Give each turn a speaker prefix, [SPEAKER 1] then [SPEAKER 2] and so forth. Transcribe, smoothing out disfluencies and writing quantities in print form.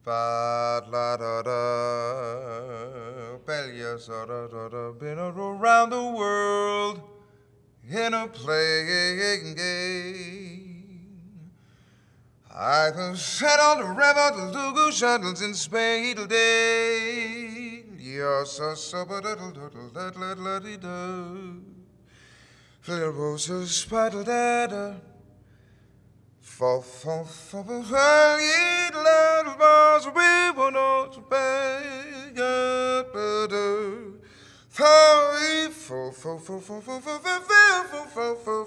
[SPEAKER 1] Fa la da da, Bellius da da, been around the world in a playing game. I've sat on the river, the Lugu shuttles in Spade day. Yes, so but little do. Little roses spider da. For little bars we will not beg for